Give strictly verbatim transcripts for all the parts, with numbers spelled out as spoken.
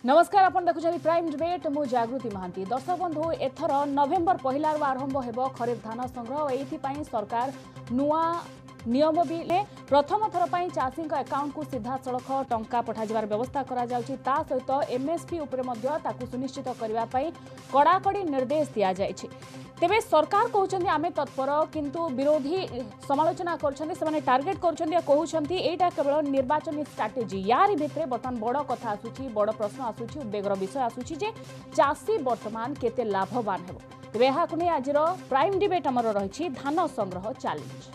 नमस्कार आपण देखुछन prime debate मु जागृति महांती। दर्शक बंधु एथर नवेम्बर पहला आरंभ हेबो खरीफ धान संग्रह। एथि पई सरकार नुआ नियम भी ले प्रथम थर पई चाषी अकाउंट को सीधा सड़क टंका पठा जबार व्यवस्था करा जाउछि। ता सहित एमएसपी उपरे मध्य ताकू सुनिश्चित करबा पई कड़ाकड़ी निर्देश दिया जायछि। तेबे सरकार कहउछन्ती आमे तत्पर किंतु विरोधी समालोचना करछन्ती सेमाने टार्गेट करछन्ती कहउछन्ती एटा केवल निर्वाचन स्ट्रैटेजी। यार भितरे बर्तमान बड़ कथा आसुछि, बड़ प्रश्न आसुछि, उद्वेगर विषय आसुछि जे चाषी वर्तमान केते लाभवान हेबो। तेबे एहाकु नै आजिर प्राइम डिबेट हमर रहिछि धान संग्रह चैलेंज।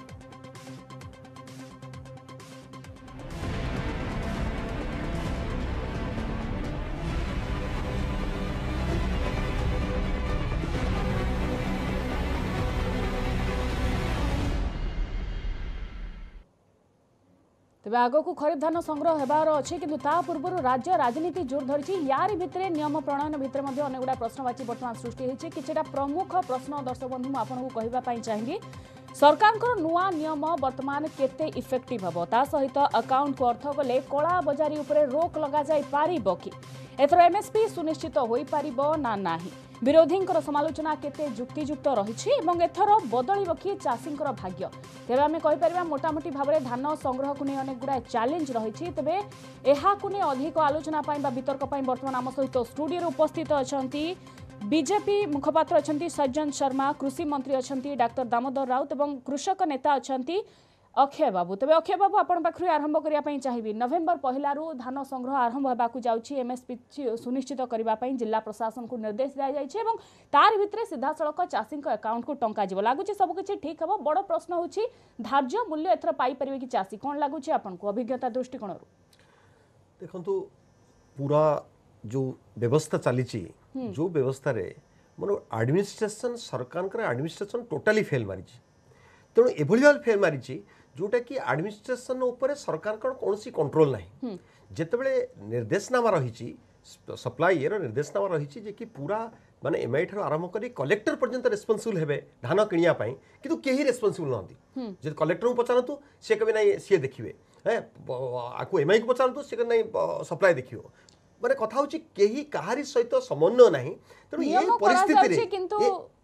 तेज आग को खरीफ धान संग्रह होबार अच्छे किंतु ता पूर्व राज्य राजनीति जोर धरी। यार भितर नियम प्रणयन भितर अनेक गुड़ा प्रश्नवाची बर्तमान सृष्टि होती। किछटा प्रमुख प्रश्न दर्शक बंधु आपको कहवाई चाहिए। सरकार नुआ नियम वर्तमान केते इफेक्टिव हम, ता सहित अकाउंट को अर्थ गले कला बजारी उपरे रोक लगा जाई पारिबो कि एथर एमएसपी सुनिश्चित होई पारिबो ना नाही। विरोधी समालोचना केते जुक्तियुक्त रही एवं एथर बदलिबो कि चाषींकर भाग्य। तेबे आमे कहि परिबा मोटामोटी भाव में धान संग्रह को नहीं अनेक गुड़ा चैलेंज रही। तेबे एहाकु नै अधिक आलोचना पाई बा वितर्क पाई वर्तमान आम सहित स्टूडियो उपस्थित अछंती बीजेपी मुखपात्र अछंती सज्जन शर्मा, कृषि मंत्री अछंती डाक्टर दामोदर राउत एवं कृषक नेता अछंती अक्षय बाबू। तेबे अक्षय बाबू आपण पाखरु आरंभ करिया पई चाहिबी। नवेम्बर पहला रु धान संग्रह आरंभ हेबाकु जाउछि। एमएसपी सुनिश्चित करबा पई जिला प्रशासन को निर्देश दिया जाइछि एवं तार भितरे सीधा सड़क चाषी अकाउंट को टंका जीव लागुछि। सब किछि ठीक हबो। बड़ प्रश्न होछि धार्य मूल्य एथर पाई परिबे कि चाषी कोन लागुछि आपनको अभिज्ञता दृष्टिकोण रु? देखंतु पूरा जो व्यवस्था चलीछि, जो व्यवस्था रे मन एडमिनिस्ट्रेशन सरकार एडमिनिस्ट्रेशन टोटाली फेल मारिछि। तेणु एभली भाव फेल मारिछि जोटा कि एडमिनिस्ट्रेशन उपरे सरकार कौन कंट्रोल ना। जितेबले निर्देशनामा रही सप्लाई रो निर्देशनामा रही जे कि पूरा माने एमआई ठार आरंभ करी कलेक्टर पर्यंत रेस्पॉन्सिबल हेबे धान किनिया पई, किंतु केही रेस्पॉन्सिबल नहंती। जे कलेक्टर को पचारंतु से कबे नै से देखिबे, हैं आकु एमआई को पचारंतु से नै सप्लाई देखिबो। माने कथा होची केही काहारी सहित समन्वय नाही। तेणु ये परिस्थिति रे किंतु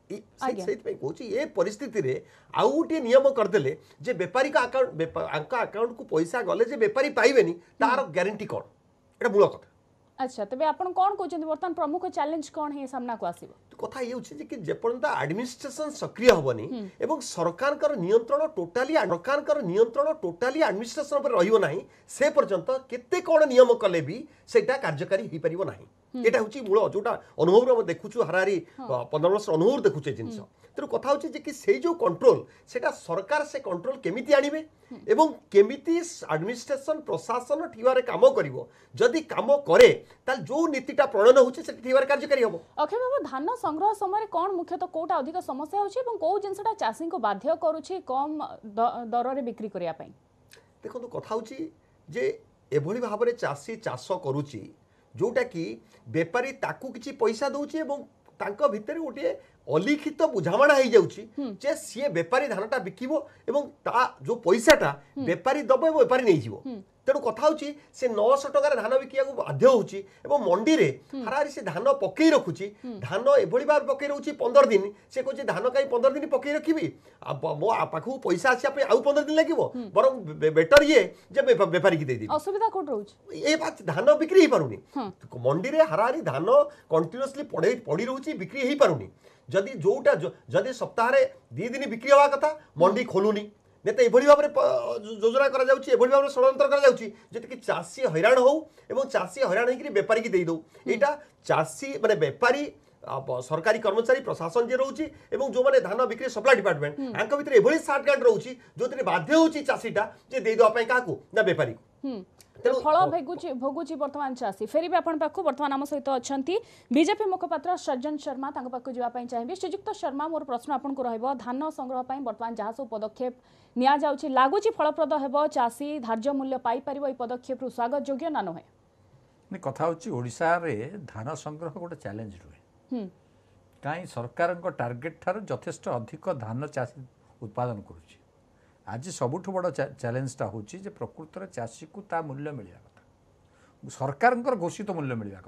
ये परिस्थिति रे आउ गोटे नियम करदेले जे व्यापारी का अकाउंट अकाउंट को पैसा गले जे व्यापारी पाइबेनी तार गारंटी कौन, एटा मूल कथा। अच्छा तेबे आपण कोन कहउछन वर्तमान प्रमुख चैलेंज कोन हे सामना को आसीबो? कथा ये होछि जे कि जेपर्यंत एडमिनिस्ट्रेशन सक्रिय होबनी एवं सरकार कर नियंत्रण टोटाली सरकार कर नियंत्रण टोटाली एडमिनिस्ट्रेशन पर रहिबो नाही, से पर्यंत केते कोन नियम कले भी सेटा कार्यकारी हि परिबो नाही। एटा होछि मूल जोटा अनुभव रे देखुछु हरारी पंद्रह वर्ष अनुभव देखुचे जिंस। तेणु कथा होछि जे कि सेई जो कंट्रोल सेटा सरकार से कंट्रोल केमिति आनिबे एवं केमिति एडमिनिस्ट्रेशन प्रशासन ठिवारे काम करिवो। जदि काम करे ताल जो नीतिटा प्रणयन होछि से ठिवारे कार्यकारी हबो। अक्षय बाबू धान संग्रह समय कोन मुख्यतः कोटा अधिक समस्या होछि एवं को जिंसटा चाषी को बाध्य करूछि कम दर रे बिक्री करिया पई? देखंतु कथा होछि जे एभली भाबरे चाषी चाष करूछि जोटा कि व्यापारी ताकू किछि पैसा दउछि एवं तांको भितर गोटे अलिखित बुझामणा हो जाउछि सी व्यापारी धानटा बिकिबो एवं ता जो पैसाटा व्यापारी दबो एवं व्यापारी नहीं जीवो। तेणु कथा होछि से नौ सौ टकार धान बिकिया बाध्य होछि एवं मंडी रे हरारी से धान पकई रखुछि। धान एभली बार पकई रखुछि पंद्रह दिन, से कहछि धान काई पंद्रह दिन पकई रखिबी मो पाखु पैसा आसिया पे आउ पंद्रह दिन लागिवो, बरं बेटर ये जे व्यापारी की दे दी। असुविधा कोट रहउछि ए बात धान बिक्री ही पारुनी। मंडी रे हरारी धान कंटीन्यूअसली पड़े पड़ी रहउछि, बिक्री ही पारुनी। जदि जोटा जदि सप्ताह रे दी दिन बिक्री हवा कथा मंडी खोलुनी नहीं तो एभली भाव योजना करा जाउछि, एभली भाव षड्यंत्र करा जाउछि जेति कि चाषी हैरान हो एवं चाषी हैरान होकरी व्यापारी की दे दो। एटा चाषी माने व्यापारी सरकारी कर्मचारी प्रशासन जे रहउछि एवं जो माने धान बिक्री सप्लाई डिपार्टमेंट आंक भितर एभली सार्टगार्ड रहउछि जोति बाध्य होछि चाषीटा जे दे दो पई काकू ना व्यापारी। फल भोगुची भोगुची वर्तमान चाषी फेरी आपण पाखु वर्तमान आम सहित अछंती बीजेपी मुखपात्र सज्जन शर्मा तांको पाखु जिवा पई चाहिबे। श्रीजुक्त शर्मा मोर प्रश्न आपण को रहइबो धान संग्रह पई वर्तमान जहा सब पदक्षेप निया जाउची लागुची फलप्रद हेबो, चाषी धार्य मूल्य पाई परिबो, ई पदक्षेप रु स्वागत योग्य ना नहे? ने कथा होची ओडिसा रे धान संग्रह गोटे चैलेंज रुहे काई सरकार को टार्गेट थार यथेष्ट अधिक धान चाषी उत्पादन करूची। आज सबुठ बड़ चैलेंजटा हूँ प्रकृत चाषी को ता मूल्य मिलवा कथा सरकार घोषित मूल्य मिलवा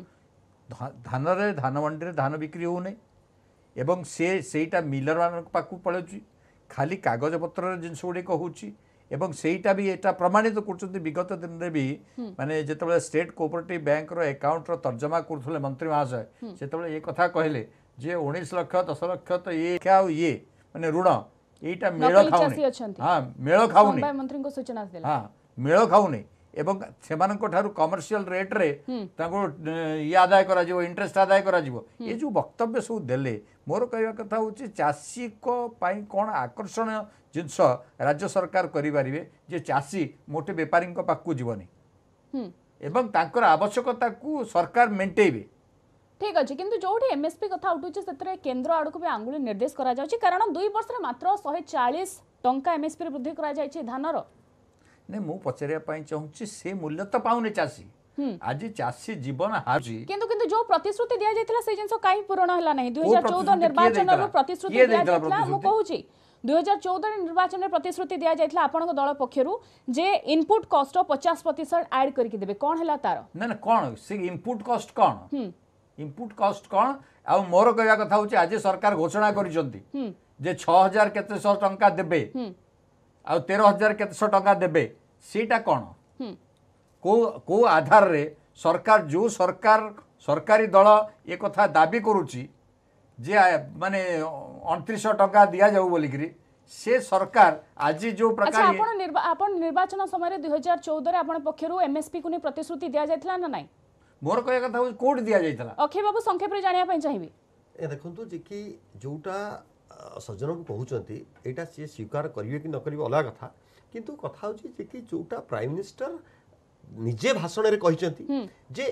कथा धान रे धान मंडी रे धान बिक्री होने एवं से सेटा मिलर मान पाखु पड़ुची खाली कागज पत्र जिनस गुड़िक होची एवं सेटा भी एटा प्रमाणित कर विगत दिन में भी माने जिते स्टेट कोऑपरेटिव बैंक रो अकाउंट रो तर्जमा करथले मंत्री महाशय से ये कथा कहले जे उन्नीस लाख दस लाख तो ये क्या ये माने ऋण एटा मेल खाउनी हां मेल खाउनी मंत्री को सूचना देला हां मेल खाउनी एवं सेमानक ठारू कमर्शियल रेट रे ताको ये आदाय करा जिवो इंटरेस्ट आदाय करा जिवो ये जो वक्तव्य सब देले मोर कहवा कथा होची चासी को पाई कोन आकर्षण जिनस राज्य सरकार करि परिबे जे चासी मोटे व्यापारी को पाकू जीवनी एवं तांकर आवश्यकता को सरकार मेंटेबे ठीक अच्छे किंतु जोठी एमएसपी कथा उठुचे सेतरे केंद्र आड़क भी आंगुली निर्देश करा जाउची कारण दुई वर्ष रे मात्र एक सौ चालीस टंका एमएसपी रे वृद्धि करा जायछि धानर नहीं मु पचारिया चाहूँ से मूल्य तो पाउने चाषी आज चाषी जीवन हारुची किंतु किंतु जो प्रतिश्रुति दिया जायतिला से जिंस काई पूर्ण हला नहीं दो हज़ार चौदह निर्वाचन रो प्रतिश्रुति दिया जायतिला मु कहूची दो हज़ार चौदह निर्वाचन रे प्रतिश्रुति दिया जायतिला आपनक दल पक्षरु जे इनपुट कॉस्ट पचास प्रतिशत ऐड करके देबे कोन हला तार ना ना कोन से इनपुट कॉस्ट कोन इनपुट कॉस्ट कोन आ मोर कहया कथा होची आज सरकार घोषणा करिसंती जे छह हज़ार केते सौ टंका देबे आ तेरह हज़ार केते सौ टंका देबे सीटा कौन को को आधार रे सरकार जो सरकार सरकारी दल ये कथा दाबी करुची जे माने उनतीस सौ टंका दिया जाऊ बोलिकरी से सरकार आज जो प्रकार अच्छा आपण निर्वा, आपण निर्वाचन समय दो हज़ार चौदह रे आपण पक्षरु एमएसपी को नि प्रतिश्रुति दिया जायतला ना नाही मोर कहया कथा कोड दिया जायतला अखि बाबू संक्षेप रे जानिया पय चाहिबी ए देखंतु जे कि जोटा सज्जन को कहउचंती एटा से स्वीकार करिवे कि न करिवे अलग कथा किंतु कथा होची जे कि जोटा प्राइम मिनिस्टर निजे भाषण रे कहिचंती जे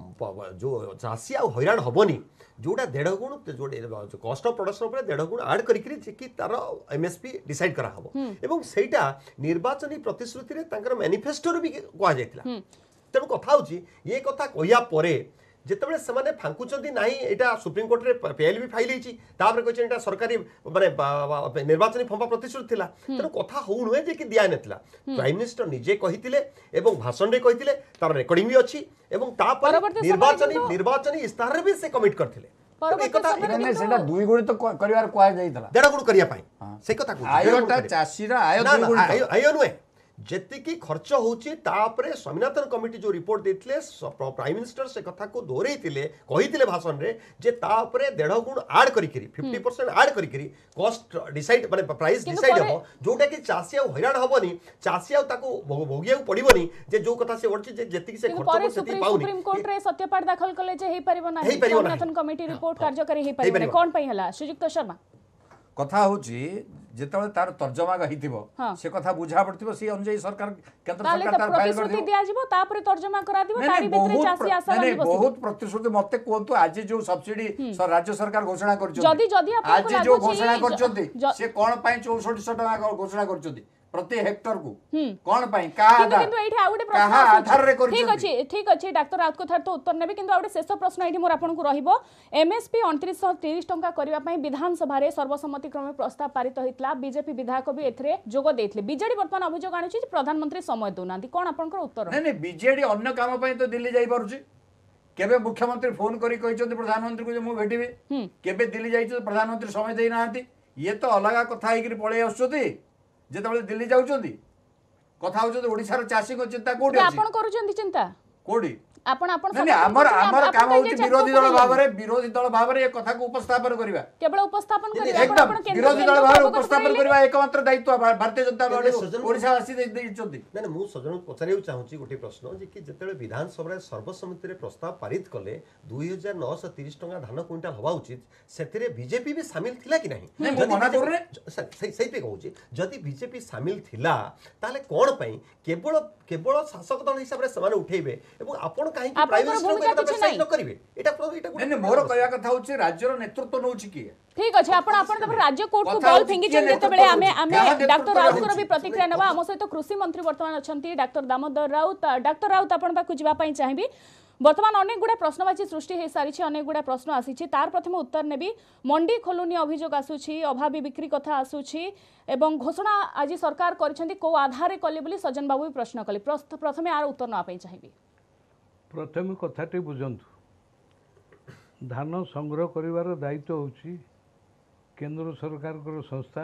जो चासी आ हैरान हबनी जोटा डेढ़ गुण जो कॉस्ट ऑफ प्रोडक्शन पर डेढ़ गुण ऐड करिकरी जे कि तार एमएसपी डिसाइड करा हबो एवं सेटा निर्वाचनी प्रतिश्रुति रे तांकर मैनिफेस्टो रे भी कहा जायतिला तेणु कथा होची ये कथा कहिया परे जितेबाला से फांकुंट ना यहाँ सुप्रीम कोर्ट रे पीएल भी फाइल होता सरकारी माने निर्वाचन फंपा प्रतिश्रुति था तेणु कथा हो नुहे जे कि दिया नाला प्राइम मिनिस्टर निजे कही भाषण में कही तार रेकर्डिंग भी अच्छी निर्वाचन निर्वाचन इस्ताहार भी से कमिट करते दुई गुण तो करिवार कुआ जाइतला डेढ़ गुण करिया पाई से कथा आयटा चासीरा आय दुई गुण आय नुहे जेतिकी खर्च होची तापरे स्वामीनाथन कमिटी जो रिपोर्ट देथिले प्राइम मिनिस्टर से कथा को दोहरेइतिले कहितिले भाषण रे जे तापरे डेढ़ गुण ऐड करिकरी पचास परसेंट ऐड करिकरी कॉस्ट डिसाइड माने प्राइस डिसाइड हो जोटा कि चासी आ हैरान हबनी चासी आ ताको भोगिया पड़िबनी जे जो कथा से वरची जे जेतिकी से खर्च हो सेति पाउनी सुप्रीम कोर्ट रे सत्यपाठ दाखल कले जे हे परिबो ना स्वामीनाथन कमिटी रिपोर्ट कार्यकारी हे परिबो कोन पई हला श्रीयुक्त शर्मा कथा होची जेतबे तार तर्जमा गहिथिबो से कथा बुझा पड़थिबो से अनुसार सरकार केंद्र सरकार तार फाइल कर दिबो दिया जिवो तापर तर्जमा करा दिबो तारी भितरे चासी आशा नहीं बहुत प्रतिश्रुति मते कोंतु आज जो सब्सिडी राज्य सरकार घोषणा करछो जदी जदी आज जो घोषणा करछोती से कोन पई चौसठ सौ टका घोषणा करछोती प्रति हेक्टर को कोन पई का आधार किंतु एठी आ गुटे प्रश्न आधार रे करछोती ठीक अछि ठीक अछि डॉक्टर राउत को थार तो उत्तर नेबे किंतु आ गुटे शेष प्रश्न एठी मोर आपन को रहिबो एमएसपी उनतीस सौ तीस टंका करिवा पई विधानसभा रे सर्वसम्मति क्रमे प्रस्ताव पारित होइतला बीजेपी विधायक भी एथरे जोग देथिले बीजेडी वर्तमान अभियोग आनुछि प्रधानमंत्री समय दोनांती कोन आपन को उत्तर नै नै बीजेडी अन्य काम पई तो दिल्ली जाई पारुछि केबे मुख्यमंत्री फोन करी कहिसथि प्रधानमंत्री को जे मु भेटिबे केबे दिल्ली जाई प्रधानमंत्री समय देई नाहंती ये तो अलगा कथा हेकरी पळे आछथि जेतबेले दिल्ली जाउछथि कथा होछथि ओडिसा रो चासी को चिंता कोठी अछि आपण करूछथि चिंता कोठी आपण आपण नहीं हमर हमर काम होछि विरोधी दल भाबरे विरोधी दल भाबरे ए कथा को उपस्थापन करबा केवल उपस्थापन करबा एकदम विरोधी दल भाबरे उपस्थापन करबा एकमात्र दायित्व भारतीय जनता पार्टी ओडिसा वासी दैछथि नै नै मु सजन पचारिउ चाहूची गोटे प्रश्न जे कि जेतेबे विधानसभा रे सर्वसम्मति रे प्रस्ताव पारित कले दो हज़ार नौ सौ तीस टका धान क्विंटाल हवा उचित सेतिरे बीजेपी भी शामिल थिला कि नहीं नै मु मना कर रे सही सही पे कहूची जदी बीजेपी शामिल थिला ताले कोन पई केवल केवल शासक दल हिसाब रे समान उठेबे एवं आपण काहे कि प्राइम मिनिस्टर को प्रेसाइज न करिवे एटा एटा नै नै मोर कहया कथा होची राज्य रो नेतृत्व नउची कि ठीक अछि आपण आपण तब राज्य कोर्ट को बॉल फिंगी चल जेते बेले हमें हमें डॉक्टर राउत को भी प्रतिक्रिया नबा हम सहित कृषि मंत्री वर्तमान अछंती डॉक्टर दामोदर राउत डॉक्टर राउत आपण पाकु जिबा पई चाहिबी वर्तमान अनेक गुडा प्रश्नवाची सृष्टि हे सारी अनेक गुडा प्रश्न आसी तार प्रथम उत्तर नेबी मंडी खोलुनी अभियोग आसुछि अभावी बिक्री कथा आसुछि एवं घोषणा आज सरकार करिसेंती को आधार कले बोली सज्जन बाबू भी प्रश्न कले प्रथमे आर उत्तर न पई चाहिबी प्रथम कथाटी बुझंतु धान संग्रह करिवार दायित्व होची केंद्र सरकार को संस्था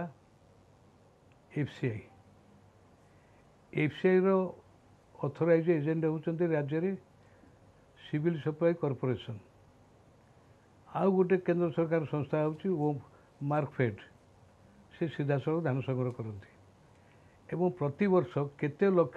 एफसीआई एफसीआई रो ऑथराइज एजेंट होचंती राज्य रे सिविल सप्लाई कॉर्पोरेशन आउ गोटे केंद्र सरकार संस्था होची वो मार्कफेड से सीधा सड़क धान संग्रह करती एवं प्रति वर्ष केते लक्ष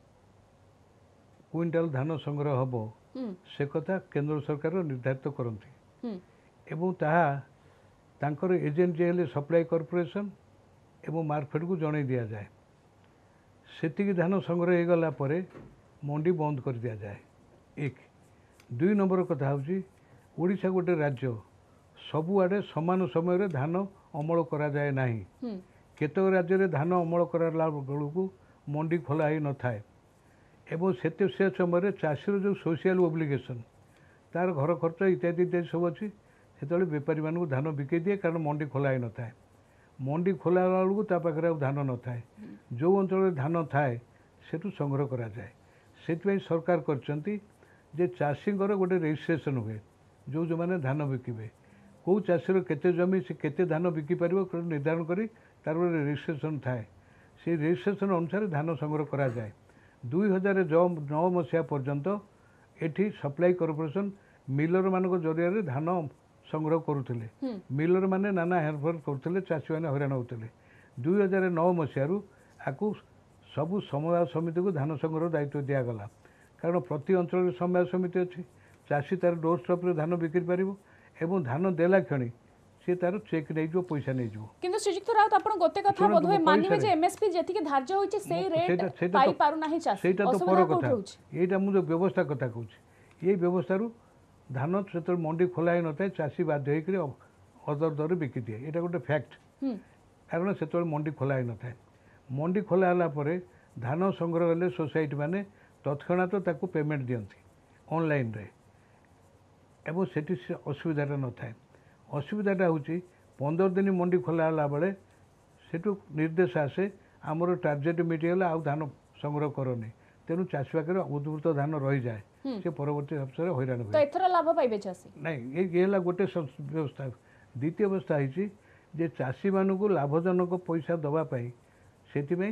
क्विंटाल धान संग्रह हबो से कथा केंद्र सरकार निर्धारित करती एवं ताहा तांकर एजेंट जे हेले सप्लाई कॉर्पोरेशन एवं मार्कफेड को जणै दिया जाए सेतिकी धान संग्रह हो गला परे मंडी बंद कर दिया जाए एक दुई नंबर कथा होची ओडिशा गोटे राज्य सबुआडे समान समय रे धान अमल करा जाए नाही केतक राज्य रे धान अमल कराला बेलू मंडी खोला ही न थाए एवं सेते से समय चाषीर जो सोशल ओब्लिगेशन तार घर खर्च इत्यादि इत्यादि सब अच्छी से बेपारी मानू धान बिके दिए कारण मंडी खोला ही न थाए मंडी खोला बेलू ता पाखे धान न थाए जो अंचल धान थाए सेठू संग्रह करा जाए से सरकार करछंती जे चाषींकर गोटे रजिस्ट्रेशन हुए जो जो माने धान बिकिबे कौ चाषीर केते जमी से केते धान बिकी पारिबो निर्धारण करी तार रजिस्ट्रेशन थाए से रजिस्ट्रेशन अनुसार धान संग्रह करा जाए दुई हजार नौ मसीहा पर्यंत एठी सप्लाई कॉर्पोरेशन मिलर मान जरिया धान संग्रह करुले मिलर माने नाना हेरफेर करते चाषी मैंने हईराण होते दुई हजार नौ मसीह आपको सबू समवाय समिति को धान संग्रह दायित्व दिगला कारण प्रति अंचल समवाय समिति अच्छी चाषी तार डोर स्टप धान बिक्री पार एवं धान देला क्षणी से तार चेक नहीं पैसा नहीं जो किंतु श्रीजुक्त राउत आपण गोटे कथा बोधवे मानिबे जे एमएसपी जेतिके धार्य होइछि सेही रेट पाई पारु नाही चाष सेटा तो पर कथा एटा मु जो व्यवस्था कथा कहूछि ये व्यवस्था रु धान से मंडी खोला ही नଥାଏ चाषी बाध्य होकर अदर दर बिकी दिए यहाँ गोटे फैक्ट कारण से मंडी खोला ही नଥାଏ मंडी खोला होला परे धान संग्रह हेले सोसाइटी माने तत्क्षणात ताकू पेमेंट दियंती ऑनलाइन रे एवं सेठी असुविधाटा न थाए असुविधाटा होची पंदर दिन मंडी खोला होला बेले सेठू निर्देश आसे आमर टार्गेट मिटिगला आउ धान संग्रह करनी तेणु चाषी पाखे उद्वृत धान रही जाए से परवर्ती अवसर हईराण तो एथरा लाभ पाइबे चाषी नहीं ये है गोटे व्यवस्था द्वितीय अवस्था है जे चाषी मानू लाभजनक पैसा दवापाई से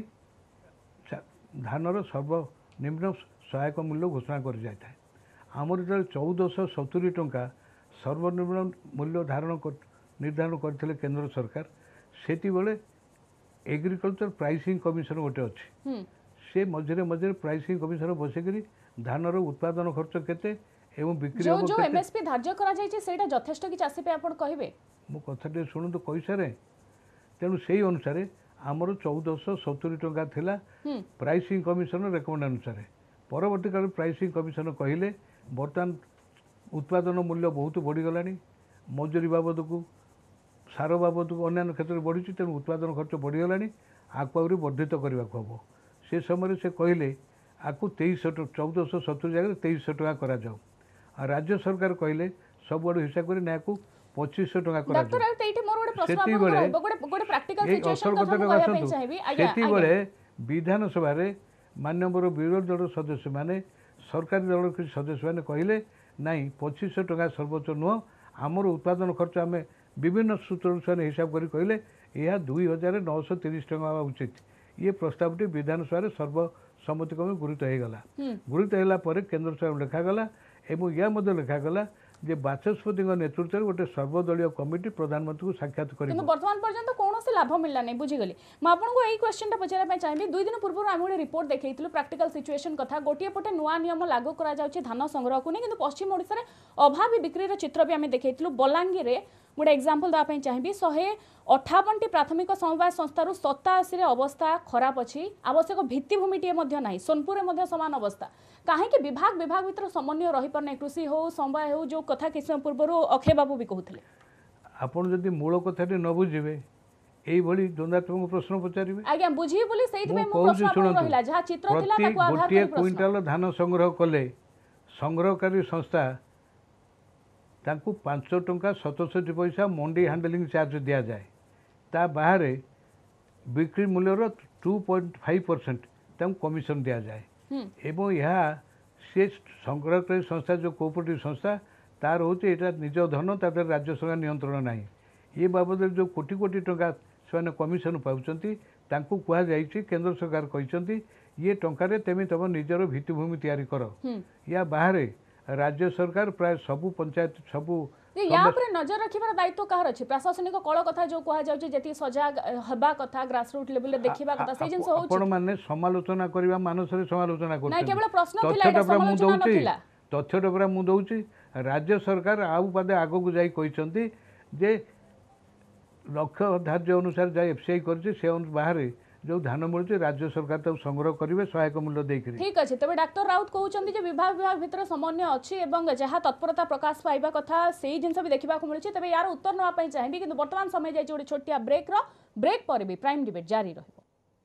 धानर सर्वनिम्न सहायक मूल्य घोषणा कर जाए आमर जो चौदह सतुरी टंका सर्वनिम्न मूल्य धारण निर्धारण करते केंद्र सरकार से एग्रीकल्चर प्राइसिंग कमिशन गोटे अच्छी से मझे मझे प्राइसिंग कमिशन बसिक धानर उत्पादन खर्च केते एवं बिक्री जो जो एमएसपी धार्य करा जाय छै सेटा यथेष्ट कि चासी पे आपण कहिबे मो कथाटे शुणु तो कहि सारे तेणु से अनुसार आमर चौदह सतुरी टंका थिला प्राइसिंग कमिशन रेकमेंड अनुसार परवर्ती काल प्राइसिंग कमिशन कहले बर्तमान उत्पादन मूल्य बहुत बढ़ीगलानी मजूरी बाबद को सार बाबद को अन्य क्षेत्र में बढ़ी तेणु उत्पादन खर्च बढ़ीगलानी आकु आहरी वर्धित करने को हम से समय से कहले आपको तेईस चौदह सतुरी जगह तेईस टका करा जाओ आ राज्य सरकार कहले सब आड़ हिसाब कर ना को पच्चीस टका करा से विधानसभा माननीय विरोधी दल सदस्य माने सरकारी दल किसी सदस्य मैंने कहले नाई पच्चीस टका सर्वोच्च नुह आमर उत्पादन खर्च आम विभिन्न सूत्र से हिसाब कर कहले यह दुई हजार नौश तीस टका उचित ये प्रस्तावटी विधानसभा सर्वसम्मति क्रमे गृहीत होगला गृहीत होगा केन्द्र सरकार लिखागला एवं या लिखागला जे बाचस्पति नेतृत्व में गोटे सर्वदलीय कमिटी प्रधानमंत्री को साक्षात कर बर्तमान पर्यंत कौन से लाभ मिलला नहीं बुझीगली मुझे यही क्वेश्चन पचार चाहिए दुई दिन पूर्व आम गोटे रिपोर्ट देखा प्राक्टिकल सिचुएशन कथा गोटे पटे नुआ नियम लागू करा धान संग्रह को नहीं कि पश्चिम ओडिशा रे अभावी बिक्री चित्र भी आम देखा बलांगीर में गोटे एग्जांपल देवाई चाहिए शहे अठावन टी प्राथमिक समवाय संस्थार सताशी अवस्था खराब अच्छी आवश्यक भित्तिभूमिटे ना सोनपुर में सामान अवस्था कहीं विभाग विभाग भर समन्वय रही पारना कृषि हो समवाय हो जो कथा किस समय पूर्व अक्षय बाबू भी कहते आपड़ जदि मूल कथा न बुझे यही द्वंद्वात्मक प्रश्न पचारे आज्ञा बुझी बोली गोटे क्विंटाल धान संग्रह कले संग्रहकारी संस्था तांकु पांच टंका सतसठी पैसा मंडी हैंडलिंग चार्ज दि जाए ता बाहर बिक्री मूल्यर two point five percent commission दि जाए एवं यह सी संग्रहकारी संस्था जो कोऑपरेटिव संस्था तार हूँ यहाँ निज धन ता राज्य सरकार नियंत्रण ना ये बाबद जो कोटी कोटी टंका से कमिशन पाँच कहुई केंद्र सरकार कहते ये टंकार तेमी तुम निजर भित्तिभूमि तैयारी कर या बाहर राज्य सरकार प्राय सबू पंचायत सबू या पर नजर रखिबार दायित्व कहार अछि प्रशासनिक कळ कथा जो कहा जाउछि जेति सजाग हबा कथा ग्रासरूट लेवल रे देखिबा कथा से जिंस होउछि आपण माने समालोचना करबा मानसरे समालोचना करछन नै केवल प्रश्न थिला एटा समालोचना नथिला तथ्य डबरा मु दउछि राज्य सरकार आउ पादे आगो को जाई कहिसंती जे लक्ष्य धार्य अनुसार जाय एफसीआई करछि से बाहर जो धान मिलूँ राज्य सरकार तक संग्रह करेंगे सहायक मूल्य देकर ठीक अच्छे तेज डाक्टर राउत कहते विभाग विभाग भितर समन्वय अच्छी और जहाँ तत्परता प्रकाश पाइबा कथा से जिन भी देखा मिलूँ तेज यार उत्तर नापी चाहिए कि बर्तमान समय जाए गोटे छोटिया ब्रेक्र ब्रेक पर भी प्राइम डिबेट जारी रही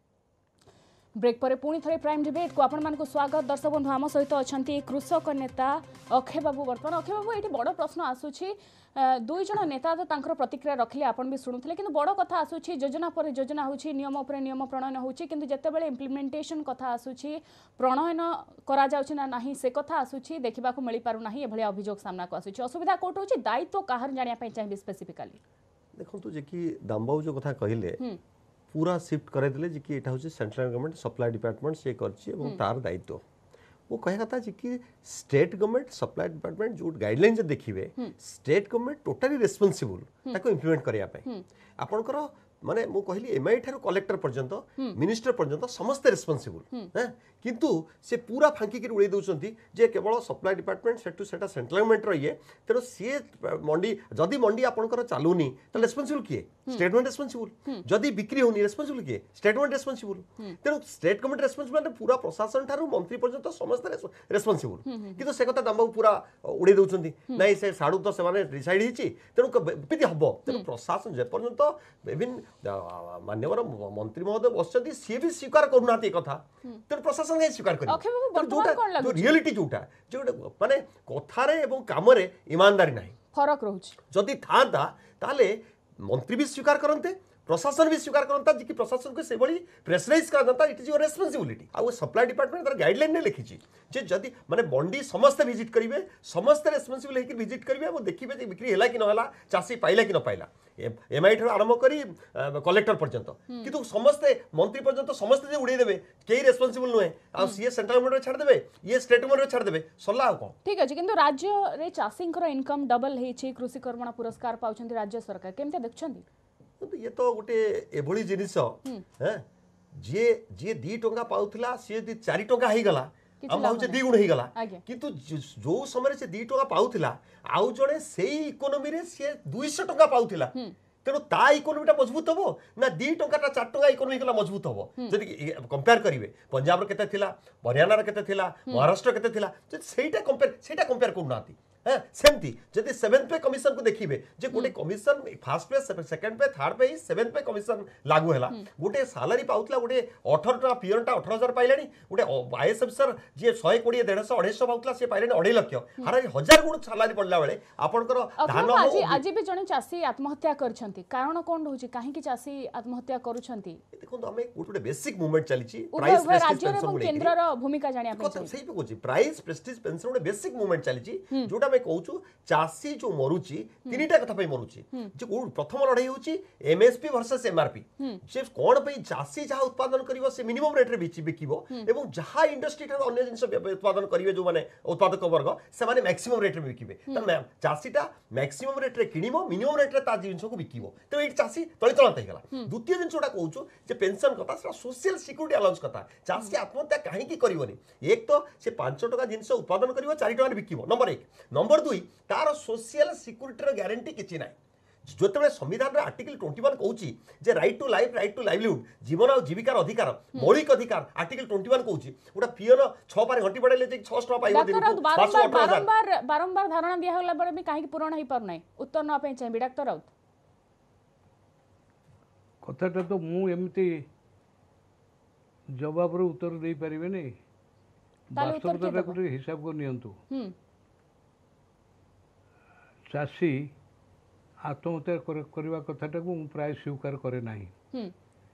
ब्रेक पर पुणी थे प्राइम डिबेट को आपण मानक स्वागत दर्शक बंधु आम सहित अच्छा कृषक नेता अक्षय बाबू बर्तमान अक्षय बाबू ये बड़ प्रश्न आसूची दुई जन नेता तो तांकर प्रतिक्रिया रखिले आपण भी शुणुले कि बड़ कथा आसूची योजना पर योजना होची नियम पर नियम प्रणयन होची किंतु जेतेबेले इम्प्लीमेंटेशन कथा आसूची प्रणयन करा जाउची ना नाही से कथा आसूची देखिबा को मिली पारु नाही एभली अभियोग सामना को आसूची असुविधा कोट होची दायित्व काहर जानिया पई चाहिए स्पेसिफिकली देखंतु जे कि दामबाबू जो कथा कहिले पूरा शिफ्ट करे दिले जे कि एटा होची सेंट्रल गवर्नमेंट सप्लाई डिपार्टमेंट से करची एवं तार दायित्व वो कहे कथा जे कि स्टेट गवर्नमेंट सप्लाई डिपार्टमेंट जो गाइडलाइन जे देखिबे स्टेट गवर्नमेंट टोटली रेस्पोंसिबल ताको इंप्लीमेंट करिया पई आपनकर माने मु कहली एमआई ठारो कलेक्टर पर्यंत मिनिस्टर पर्यंत समस्त रेस्पोंसिबल हैं किंतु से पूरा फांकी के उड़े दउचंती जे केवल सप्लाई डिपार्टमेंट सेटू सेटा सेंट्रल गवर्नमेंट रो ये तेरो सी मंडी जदी मंडी आपनकर चालुनी त रेस्पोंसिबल किए स्टेट गवर्नमेंट रेस्पोंसिबल जदी बिक्री होनी रेस्पोंसिबल किए स्टेट गवर्नमेंट रेस्पोंसिबल तेरो स्टेट गवर्नमेंट रेस्पोंसिबल माने पूरा प्रशासन ठारो मंत्री पर्यंत समस्त रेस्पोंसिबल किंतु से कथा दामबाबू पूरा उड़े दउचंती नै से साडू तो से माने डिसाइड हिची तेरो पिति हबो तेरो प्रशासन जे पर्यंत विभिन्न मान्यवर मंत्री महोदय बसती सी भी स्वीकार करूना कथा तेरे प्रशासन कहीं स्वीकार कर रियलिटी जोटा जो माने कथारे एवं कामरे ईमानदारी नाही फरक रहउछ जदि था ताले मंत्री भी स्वीकार करते प्रशासन भी स्वीकार करता कि प्रशासन को से बड़ी प्रेशराइज कर देता इट इज योर रेस्पोंसिबिलिटी आ सप्लाई डिपार्टमेंट तार गाइडलाइन ने लिखी जे जदि माने मंडी समस्त विजिट करिवे समस्त रेस्पोंसिबल हेकि विजिट करिवे वो देखिबे जे बिक्री हैला कि न हैला चासी पाइला कि न पाइला एमआई ठार आरंभ करी कलेक्टर पर्यंत किंतु समस्त मंत्री पर्यंत समस्त जे उड़े देबे केही रेस्पोंसिबल नुहे आ सीए सेंट्रल गवर्नमेंट छाड़ देबे ये स्टेट गवर्नमेंट छाड़ देबे सल्ला कोन ठीक अछि किंतु राज्य रे चासिंकर इनकम डबल हेछि कृषि कर्मणा पुरस्कार पाउछन्ती राज्य सरकार केमते देखछन्ती तो ये तो गोटे एभली जिनिस हैं जे जे दी टंका पाउथला से दी चारि टंका हे गला हम भाव दी गुण हो गला किंतु जो समय से दी टका पाउथिला आउ जड़े से इकोनोमी रे से दुईश टका पाउथिला तेणु ता इकोनोमीटा मजबूत हम ना दी टका चार टका इकोनोमी गला मजबूत हम जदि कंपेयर करेंगे पंजाब केते थिला हरियाणा केते थिला महाराष्ट्र केते थिला सेटा कंपेयर सेटा कंपेयर करूना सेमती जदि सेवेंथ पे कमिशन को देखिए जे गोटे commission first pay second pay third pay seventh pay commission लागू है गोटे सालारी पाउतला गोटे अठारह टा पियरटा अठारह हजार पाइलानी गोटे आईएएस अफिसर जे एक सौ बीस डेढ़ अढ़ाई पाउतला से पाइलानी अढ़ाई लक्ष हारा हजार गुण सालारी पड़ला बेले आपनकर धान आज आज भी जने चासी आत्महत्या करछंती कारण कोन होची काहे कि चासी आत्महत्या करूछंती देखो हमें गोटे बेसिक मूवमेंट चलीची प्राइस राज्य एवं केंद्र रो भूमिका जानिया पे सही पे कोची प्राइस प्रेस्टीज पेंशन गोटे बेसिक मूवमेंट चलीची जोटा कहूँ चाषी जो मरुची तीनटा कथा मरुची प्रथम लड़ाई हूँ एमएसपी वर्सेस एमआरपी से कौन पे चाषी जहाँ उत्पादन करिवो से मिनिमम रेट रे बिकिबो एवं जहाँ इंडस्ट्री ठार अन्य जिनिस उत्पादन करिवे जो माने उत्पादक वर्ग से माने मैक्सिमम रेट रे बिकिबे त चाषीटा मैक्सिमम रेट रे किनिबो मिनिमम रेट रे ता जिनिस को बिकिबो तो एई चाषी तळी तळांत हेगला द्वितीय जिनिसटा कहूँ जे पेंशन कथा से सोशल सिक्यूरिटी अलाउंस कथा चाषी आत्महत्या काहे की करिवोनी एक तो से पाँच टका जिनिस उत्पादन करिवो चार टका बिकिबो नंबर एक नंबर दुई तार सोशल सिक्यूरिटी ग्यारंटी किसी ना जो संविधान आर्टिकल ट्वेंटी वन कहूँ जे right to life right to livelihood जीवन और जीविकार अधिकार मौलिक अधिकार आर्टिकल ट्वेंटी वन कहूँ गोटे पियन छह घंटी बढ़ाइले छह टका पाइब बारंबार बारंबार धारणा दिया बेले भी कहीं पूरण हो पार ना उत्तर नापी चाहिए डाक्टर राउत कथाटा तो मुझे जवाब उत्तर दे पारे नहीं वास्तवता गोटे हिसाब को नियंतु चाषी आत्महत्या करने कथाटा को प्राय स्वीकार करे नहीं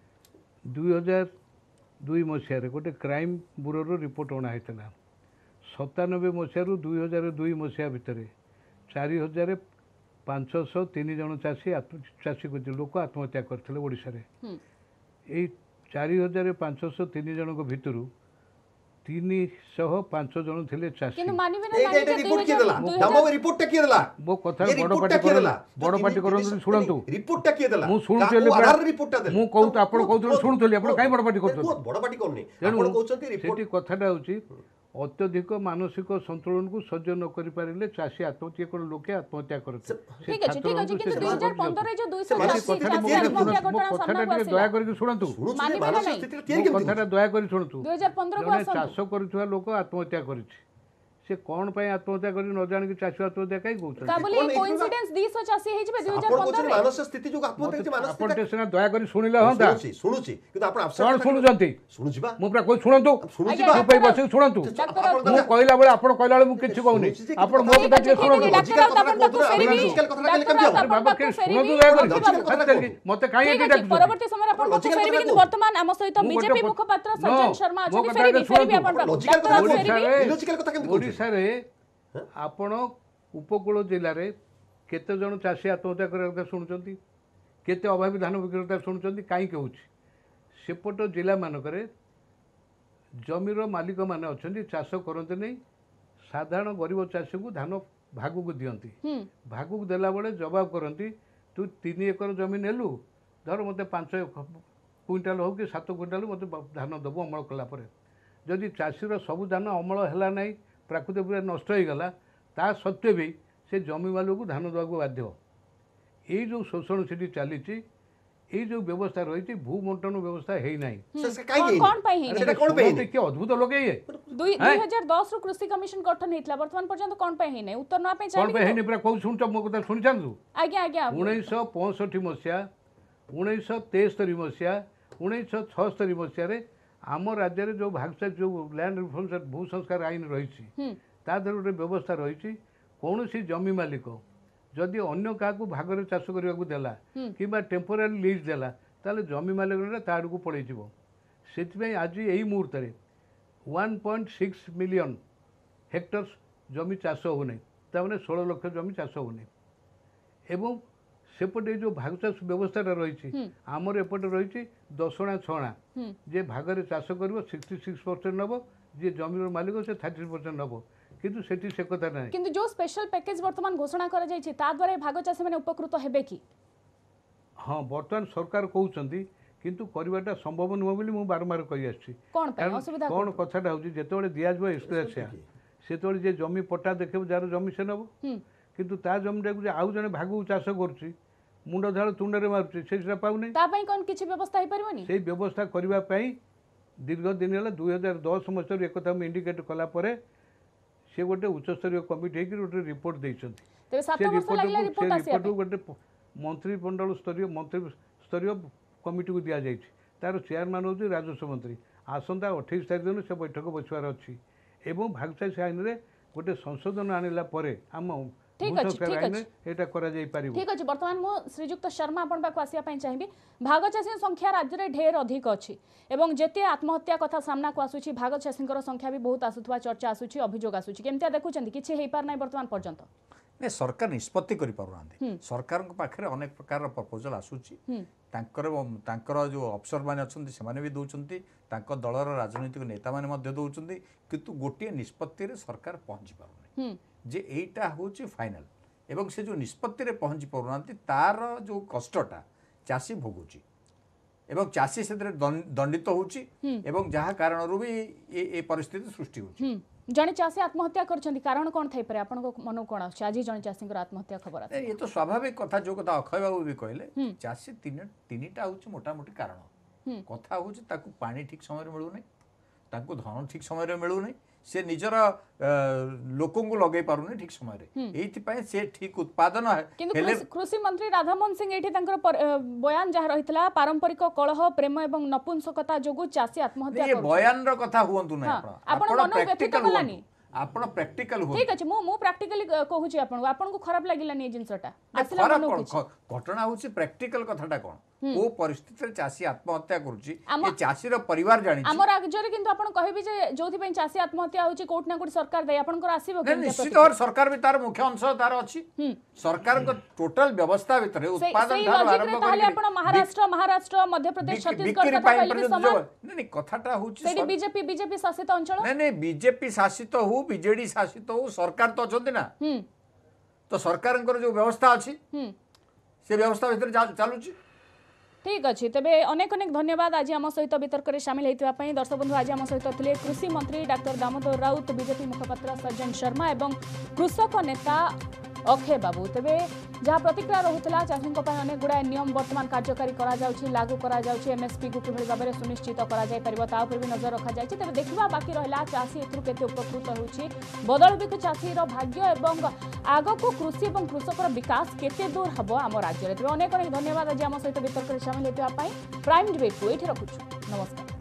दुई हजार दुई मसीह गोटे क्राइम ब्यूरो रिपोर्ट अणाई सतानबे मसीह दुई हजार दुई मसीहा भितर चारि हजार पांचश तीन जन चाषी चाषी लोक आत्महत्या करते ओडिशा रे यही चारि हजार पांचश तीन जन भितर तीन शह पांच जन थे चाषी मो कथा बड़ पार्टी कर बड़ पार्टी कर शुणु रिपोर्ट किए देला मु शुणुली रिपोर्ट देला मु कहू आपण कहू शुणुली आपण काई बड़ पार्टी करथो बड़ पार्टी करनी आपण कहउछंती रिपोर्ट सेठी कथाटा होची अत्यधिक मानसिक संतुलन को सह्य न करि पारिले चाषी आत्महत्या कर लोके आत्महत्या करते ठीक अछि ठीक अछि किंतु दो हज़ार पंद्रह रे जो दो सौ कथाटा चाषी आत्महत्या घटना सामना टिके दया करि शुणतु कथाटा दया करि शुणतु दो हज़ार पंद्रह को चाष करुवा लोक आत्महत्या करिछि से कौन पाई आत्महत्या करी न जान कि चाषी आत्महत्या कई कहउछन का बोली कोइंसिडेंस दो सौ चाषी हे जबे दो हज़ार पंद्रह रे मानसिक स्थिति जो आत्महत्या जे मानसिक आपण टेसना दया करी शुनिले हंता सुनुची सुनुची किंतु आपण कोन शुनुजंती सुनुजिबा मु पूरा कोइ शुणंतु सुनुजिबा चुप होई बसे शुणंतु मु कहला बेले आपण कहला बेले मु किछि कहउनी आपण मो कथा टिके शुणंतु लॉजिकल कथा कहले केम बाबा के शुणंतु दया करी मते काई एटी डाक परवर्ती समय आपण मते फेरबी किंतु वर्तमान हम सहित बीजेपी मुखपात्र सज्जन शर्मा अछि फेरबी फेरबी आपण लॉजिकल कथा केम ओडिसा रे आपण उपकूल जिले में केते जन चाषी आत्महत्या कर शुणुंट केते अभावी धान विक्रेता शुणुंट कहीं सेपट जिला मानक जमीर मालिक मैंने अच्छा चाष करते नहीं साधारण गरीब चाषी को धान भाग को दियंती भाग को देला बेले जवाब करती तू तीन एकर जमी नेलु धर मत पांच क्विंटाल हो कि सात क्विंटाल मत धान दबु अमल कलापर जदि चाषीर सबू धान अमल है ना प्राकृतिक पूरा नष्ट हो गला ता सत्वे भी से जमी मालिक को धान देवाक बाध्य यही जो शोषण से चली यही जो व्यवस्था रही भूमंटन व्यवस्था है ना अद्भुत लोग ये दो हज़ार दस रु कृषि कमिशन गठन हेतला वर्तमान पर्यंत कोन पे हेने उत्तर न पे कोन पे हेने पूरा कहू सुनछ मो कथा सुनि चांदु आज्ञा आज्ञा उन्नीस सौ पैंसठ मसिया उन्नीस सौ तेस्तरी मसिया उन्नीस सौ छहत्तर मसिया रे आम राज्य जो भागचा जो लैंड रिफॉर्म भू संस्कार आईन रही तादर गोटे व्यवस्था रही कौन सी जमी मालिक जदि अन्य क्या भाग चाष करने को देला कि टेम्पोरारी लीज देला ताले जमी मालिक ताड़ को पड़े से आज यही मुहूर्त में one point six million hectares जमी चाष होने ताने षोल लक्ष जमी चाष होने एवं सेपटे जो भाग चाष व्यवस्था रही आमर एपटे रही दशणा छणा जे भागरे चाष कर सिक्सटी सिक्स परसेंट नब जे जमीर मालिक से थर्टी परसेंट नब किंतु सेठी से कथा ना किंतु जो स्पेशल पैकेज वर्तमान घोषणा करा जायछि ता द्वारा भाग चाषी माने उपकृत हेबे कि हाँ वर्तमान सरकार कहउछंती किंतु करवाटा संभव नुह बोली मु बारंबार कहि आछि कोन पे असुविधा कोन कथाटा होछि जेतेबेले दिया जबो एक्सप्रेसिया सेतेबेले जे जमी पट्टा देखबो जार जमी से नब किंतु ता जमीटा जे आउ जने भागु चाष करछि मुंड झाड़ तुंडरे मारुछि सेटा पाउनै ता पई कोन किछि व्यवस्था हे परबोनी सेही व्यवस्था करबा पई दीर्घ दिन होला दो हज़ार दस मसर एक कथा इंडिकेट कला परे से गोटे उच्चस्तरीय कमिटी होकर गोटे रिपोर्ट देइछंती से रिपोर्ट गोटे मंत्रिमंडल स्तरीय मंत्री स्तरीय कमिटी को दिया जाइछि तार चेयरमैन होछि राजस्व मंत्री आसंता अट्ठाईस तारीख दिन से बैठक बसवार अच्छी एवं भागचाषी आईन रे गोटे संशोधन आनिला परे आम ठीक अच्छे बर्तमान मु श्रीजुक्त शर्मा आपण पाक आसिया पई चाहिबी भाग चाषी संख्या राज्य रे ढेर अधिक अछि एवं जेते आत्महत्या कथा सामना को आसुछि भाग चाषी संख्या भी बहुत आसुथवा चर्चा आसुछि अभियोग आसुछि केमतिया देखुचंदी किछि हेई पार नै वर्तमान पर्यंत ने सरकार निष्पत्ति करि पारुनांती सरकार को पाखरे अनेक प्रकार प्रपोजल आसुछि तांकर तांकर जो अफसर माने अछंती से माने भी दउचंती तांको दलर राजनीतिक नेता माने मध्य दउचंती किंतु गोटे निष्पत्ति रे सरकार पहुंची पारुनै जे एटा होची फाइनल एवं से जो निष्पत्ति रे पहुंची पारुनांती तार जो कष्टटा चाषी भोगुची एवं चाषी से दंडित होची एवं जहा कारण रो भी ए ए परिस्थिति सृष्टि होची जने चाषी आत्महत्या करछंती कारण कोन थाई परे आपन को मन कोन आज जने चाषी आत्महत्या खबर आ ये तो स्वाभाविक कथा जो कथा अखय बाबू भी कहले चाषी तीन तीनटा होची मोटा मोटी कारण कथा होची ताकू पानी ठीक समय रे मिलु नै ताकू धन ठीक समय रे मिलु नै से निजर लोक लगे पारुनी ठीक समय रे से ठीक उत्पादन है कृषि मंत्री राधामोहन सिंह एठी बयान जहाँ रही पारंपरिक कलह प्रेम एवं नपुंसकता जोगु चाषी आत्महत्या ये बयान रो कथा हुअंतु नै आपण आपण प्रैक्टिकल हुअंतु आपण प्रैक्टिकल हुअंतु ठीक अछि मु मु प्रैक्टिकली कहूची आपण आपण को खराब लागिला नै जिंसटा घटना होची प्रैक्टिकल कथाटा कोन को परिस्थिति चाषी आत्महत्या करुच्ची आम- चाषीर परिवार जानी आम राज्य किंतु आपण कहबे जे जोथि चाषी आत्महत्या होची कोट ना कोट सरकार दे आपनकर आसीबो नहीं, निश्चित भाव सरकार भी तार मुख्य अंश तार अच्छी सरकार टोटल व्यवस्था भितर उत्पादन सेही ठारू लॉजिक आरंभ रे ताहले करिकरी आपण महाराष्ट्र महाराष्ट्र मध्य प्रदेश बिक्री- छत्तीसगढ़ बिक्री कथा पाई कहले भी पर्यंत समान जो- नहीं नहीं कथाटा होची सेडी सर- बीजेपी बीजेपी शासित अंचल नहीं नहीं बीजेपी शासित हो बीजेडी शासित हो सरकार तो अच्छे ना हम्म तो सरकार जो व्यवस्था अच्छी हम्म से व्यवस्था भितर चलुची ठीक अच्छे तेबे अनेक अनेक धन्यवाद आज आम सहित वितर्क में सामिल होता दर्शक बंधु आज आम सहित थे कृषि मंत्री डाक्टर दामोदर राउत बीजेपी मुखपात्र सज्जन शर्मा एवं कृषक नेता अक्षय बाबू तेबे जहाँ प्रतिक्रिया रोला चाषी अनेक गुड़ाए नियम बर्तमान कार्यकारी लागू एमएसपी को किभली भाव में सुनिश्चित कर भी नजर रखा जाए तेज देखा बाकी रहा चाषी ए उपकृत होती बदल भी चाषी भाग्य और आग को कृषि और कृषकर विकास केते दूर हम आम राज्य में तेज अनेक अनेक धन्यवाद आज आम सहित वितर्क में सामिल होता प्राइम डिबेट को ये रखुच्छू नमस्कार।